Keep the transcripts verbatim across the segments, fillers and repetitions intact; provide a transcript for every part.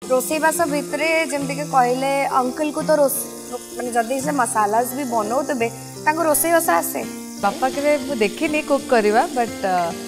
रोसईवास भितर जमती कहले अंकल को तो रोस माने जदि से मसालास भी बनाऊे रोसईवास आसे पापा के देखनी कुक करवा बट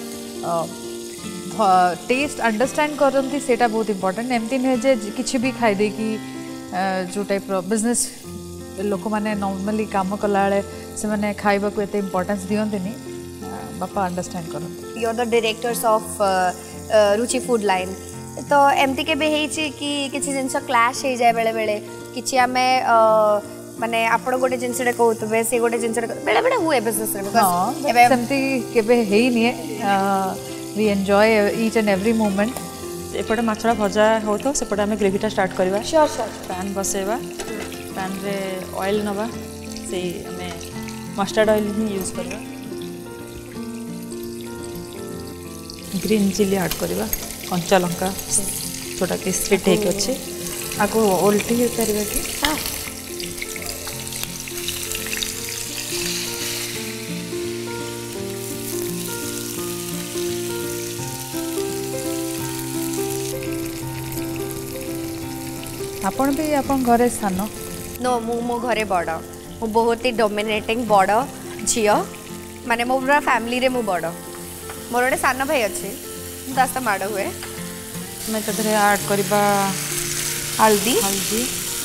टेस्ट अंडरस्टैंड करती सेटा बहुत इंपोर्टेंट एमती नुहे जे किसी भी खाईदे कि जो टाइप बिजनेस लोक मैंने नॉर्मली काम कला से मैंने खाइबा को एते इंपोर्टेंस दियंतनी बापा अंडरस्टैंड करते। You are the directors of Ruchi food line तो एमती के कि किसी जिनस क्लाश हो जाए बेले बेले किसी आम माने आपण गोटे जिनसटे कहते से गोटे जिनस बेले बेले हुए बिजनेस रे सेमती केबे हेई नि we enjoy each and every moment. एपटे माछड़ा भजा हो तो सेपटे आम ग्रेवीटा स्टार्ट करवा। श्योर श्योर पैन बसेवा पैन रे ऑयल नवा से आम मस्टर्ड ऑयल ही यूज करवा। ग्रीन चिली ऐड करवा कंचा लंका छोटा कि स्ट्रिट हेक अच्छे आगो ओल्टी हो पार कि हाँ आपण भी आपण घरे सान नो मु मो घरे बड़ मु बहुत ही डोमिनेटिंग बड़ झील माने मो पूरा फैमिली रे मु बड़ मोर गोटे सान भाई अच्छे दस माड़ हुए मैं तदरे ऐड करबा हल्दी हल्दी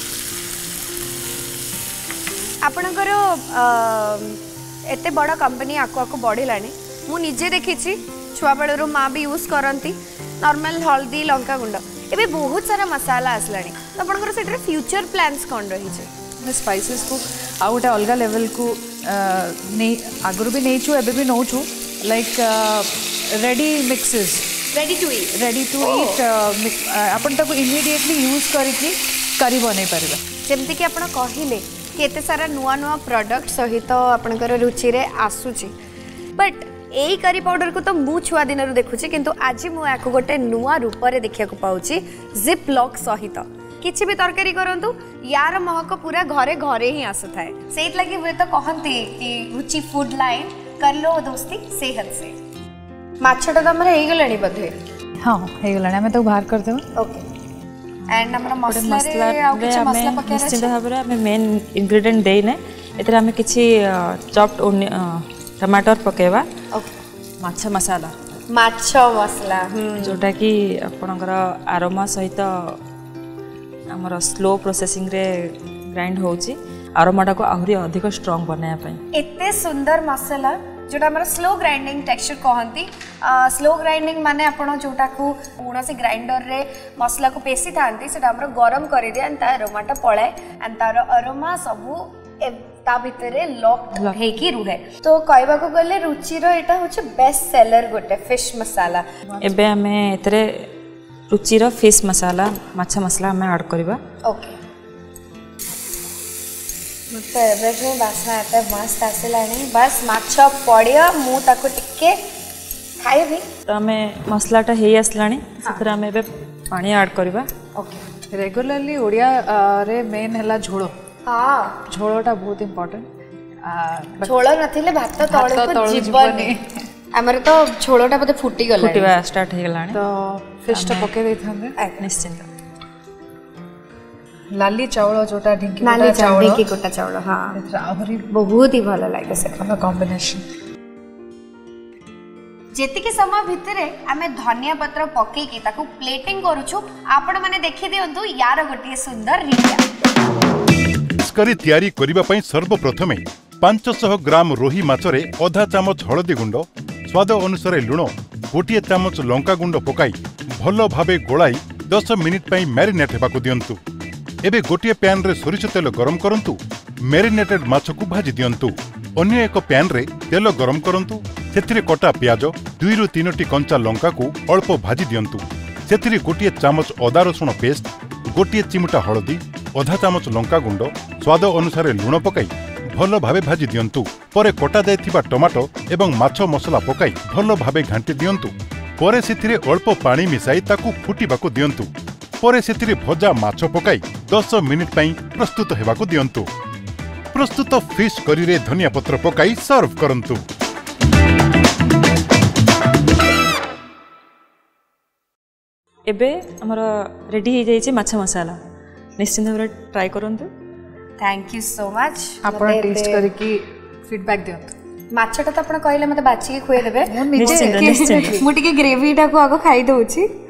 आपणकर एते बड़ कंपनी आको आको बढ़िलानी मु निजे देखी छुआ बेलू माँ भी यूज करती नॉर्मल हल्दी लंका गुंड एबे बहुत सारा मसाला आसलानी तो आपणकर सेटर फ्यूचर प्लान्स कौन रही है स्पाइसेस को आ गोटे अलग लेवल को नहीं आगु भी नहीं छू एबे भी नौ छू like ready mixes ready to eat ready to eat अपन ताको इमीडिएटली यूज करके करी बनै परबा जेमति कि आपण कहिले कि एते सारा नुआ नुआ प्रोडक्ट सहित आपणकर रुचि रे आसुची बट एई करी पाउडर को तो मु छुआ दिन रो देखुची किंतु आज मु याको गोटे नुआ रूप रे देखिया को पाउची जिप लॉक सहित किछि भी तरकारी करंतु यार महक पूरा घरे घरे ही आसु थाए सेत लागि वे तो कहंती कि रुचि फूड लाइन कर लो दोस्ती सेहत से माछटा तो हमर हेई गलानी बधे हां हेई गलानी हमें तो बाहर कर देबो ओके एंड हमर मसला रे आ किछि मसला पके निश्चित भाबरे हमें मेन इंग्रेडिएंट देई ने एतरा हमें किछि चॉप्ड टमाटर पकेवा ओके माछ मसाला माछ मसला जोटा कि आपणकर आरोमा सहित आमर स्लो प्रोसेसिंग रे ग्राइंड होची आरोमाटा को आहुरी अधिक स्ट्रांग बनाया पई एते सुंदर मसाला जोटा हमर स्लो ग्राइंडिंग टेक्सचर कहंती स्लो ग्राइंडिंग माने आपण जोटा को कोनोसी ग्राइंडर रे मसला को पेसी थांती सेटा हमर गरम करि दे एंड ता अरोमाटा पळे एंड तार अरोमा सबु ता भितरे लॉक्ड हेकी रुहे तो कहबा को गले रुचि रो एटा होचे बेस्ट सेलर गोटे फिश मसाला एबे हमें एतरे रुचि रो फिश मसाला माछ मसाला हमें ऐड करबा ओके मत एबे जो बासना आते मस्त आसेलानी बस माछ पड़ियो मु ताको टिके खाइबी तो हमें मसलाटा हेई आसलानी सेतरा हमें एबे पानी ऐड करबा ओके रेगुलरली ओडिया रे मेन हला झोलो हाँ झोलटा बहुत इम्पोर्टेंट झोल नथिले भात तळे को जीवन हमर तो झोलटा बते फुटी गला फुटीवा स्टार्ट हे गलानी तो फिश तो पके दे थांदे निश्चित लाली चावल जोटा ढिंकी लाली चावल ढिंकी कोटा चावल हां आहुरी बहुत ही भलो लागे से कॉम्बिनेशन जेति के समय भितरे आमे धनिया पत्र पके की ताको प्लेटिंग करूछु आपण माने देखि दियंतु यार गोटी सुंदर रीतिया करी तैयारी करिबा पई सर्वप्रथमे पाँच सौ ग्राम रोही माछरे आधा चामच हळदी गुंड स्वाद अनुसार लुण गोटे चामच लंका गुंड पकाई भल भाबे गोलाई दस मिनिट पई मैरिनेट हेबाकु दियंतु। एबे गोटे पैन रे सोरिष तेल गरम करंतु मैरिनेटेड माछ को भाजी दियंतु। अन्य एक पैन रे तेल गरम करंतु सेथिरे कटा प्याज दुई रु तीनोटी कंचा लंका को अल्प भाजी दियंतु। सेथिरे गोटे चामच अदा रसुण पेस्ट गोटे चिमुटा हळदी आधा चामच लंका गुंड स्वाद अनुसार लुण पकाई भल भाबे भाजी दियंतु। परे कटा जायथिबा टमाटो एवं माछ मसला पकाई भल भाबे घांटी दियंतु। परे सेथिरे अल्प पानी मिसाई ताकू फुटीबाकू दियंतु। परे सेथिरे भजा माछ पकाई दस मिनिट पई प्रस्तुत हेबाकू दियंतु। प्रस्तुत फिश करी रे धनिया पत्र पकाई सर्व करंतु। एबे हमर रेडी हो जाइए माछ मसाला निश्चिंत भाव ट्राई करंतु थैंक यू सो मच आपण टेस्ट करके फीडबैक दियंतु माछटा तो आपण कहले मते बाची के खुए देबे निश्चिंत निश्चिंत मु टिके ग्रेवी टा को आगो खाई दउची